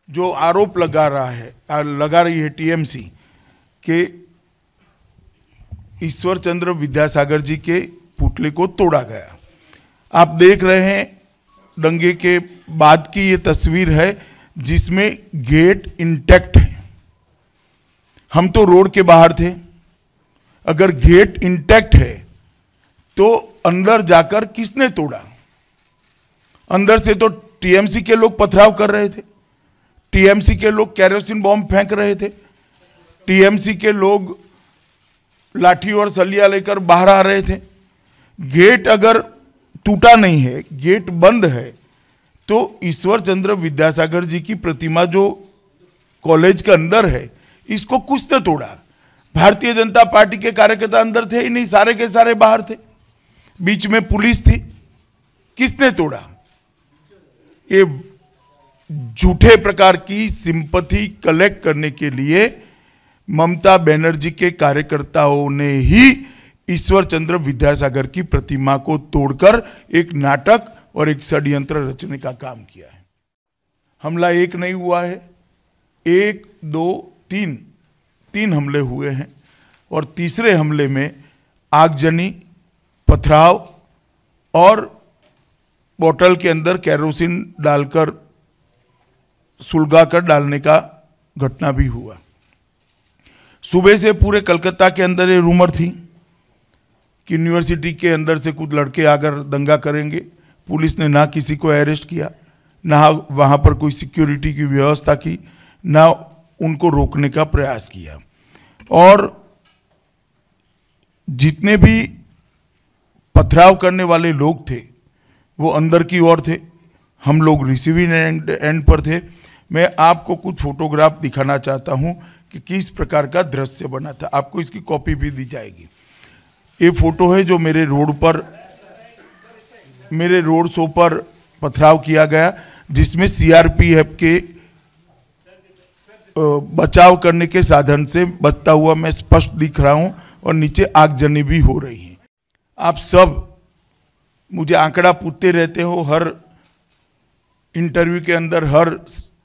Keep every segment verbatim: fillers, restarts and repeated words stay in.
जो आरोप लगा रहा है लगा रही है टीएमसी के ईश्वर चंद्र विद्यासागर जी के पुतले को तोड़ा गया। आप देख रहे हैं दंगे के बाद की ये तस्वीर है जिसमें गेट इंटैक्ट है। हम तो रोड के बाहर थे, अगर गेट इंटैक्ट है तो अंदर जाकर किसने तोड़ा? अंदर से तो टीएमसी के लोग पथराव कर रहे थे, टीएमसी के लोग कैरोसिन बॉम्ब फेंक रहे थे, टीएमसी के लोग लाठी और सलिया लेकर बाहर आ रहे थे। गेट अगर टूटा नहीं है, गेट बंद है, तो ईश्वर चंद्र विद्यासागर जी की प्रतिमा जो कॉलेज के अंदर है, इसको किसने तोड़ा? भारतीय जनता पार्टी के कार्यकर्ता अंदर थे ही नहीं, सारे के सारे बाहर थे, बीच में पुलिस थी, किसने तोड़ा? ये झूठे प्रकार की सिंपैथी कलेक्ट करने के लिए ममता बनर्जी के कार्यकर्ताओं ने ही ईश्वर चंद्र विद्यासागर की प्रतिमा को तोड़कर एक नाटक और एक षड्यंत्र रचने का काम किया है। हमला एक नहीं हुआ है, एक दो तीन तीन हमले हुए हैं और तीसरे हमले में आगजनी, पथराव और बोतल के अंदर कैरोसिन डालकर सुलगाकर डालने का घटना भी हुआ। सुबह से पूरे कलकत्ता के अंदर ये रूमर थी कि यूनिवर्सिटी के अंदर से कुछ लड़के आकर दंगा करेंगे। पुलिस ने ना किसी को अरेस्ट किया, ना वहाँ पर कोई सिक्योरिटी की व्यवस्था की, ना उनको रोकने का प्रयास किया। और जितने भी पथराव करने वाले लोग थे वो अंदर की ओर थे, हम लोग रिसीविंग एंड, एंड पर थे। मैं आपको कुछ फोटोग्राफ दिखाना चाहता हूं कि किस प्रकार का दृश्य बना था। आपको इसकी कॉपी भी दी जाएगी। ये फोटो है जो मेरे रोड पर मेरे रोड शो पर पथराव किया गया, जिसमें सीआरपीएफ के बचाव करने के साधन से बचता हुआ मैं स्पष्ट दिख रहा हूं और नीचे आगजनी भी हो रही है। आप सब मुझे आंकड़ा पूछते रहते हो हर इंटरव्यू के अंदर, हर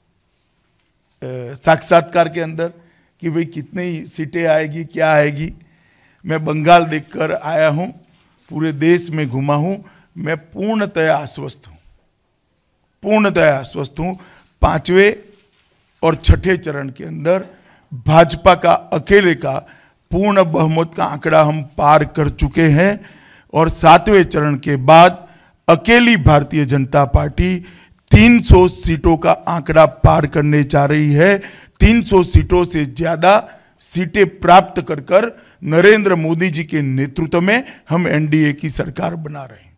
साक्षात्कार के अंदर कि भाई कितनी सीटें आएगी, क्या आएगी। मैं बंगाल देखकर आया हूं, पूरे देश में घुमा हूं, मैं पूर्णतया आश्वस्त हूं, पूर्णतया आश्वस्त हूं। पांचवें और छठे चरण के अंदर भाजपा का अकेले का पूर्ण बहुमत का आंकड़ा हम पार कर चुके हैं और सातवें चरण के बाद अकेली भारतीय जनता पार्टी तीन सौ सीटों का आंकड़ा पार करने जा रही है। तीन सौ सीटों से ज्यादा सीटें प्राप्त कर कर नरेंद्र मोदी जी के नेतृत्व में हम एनडीए की सरकार बना रहे हैं।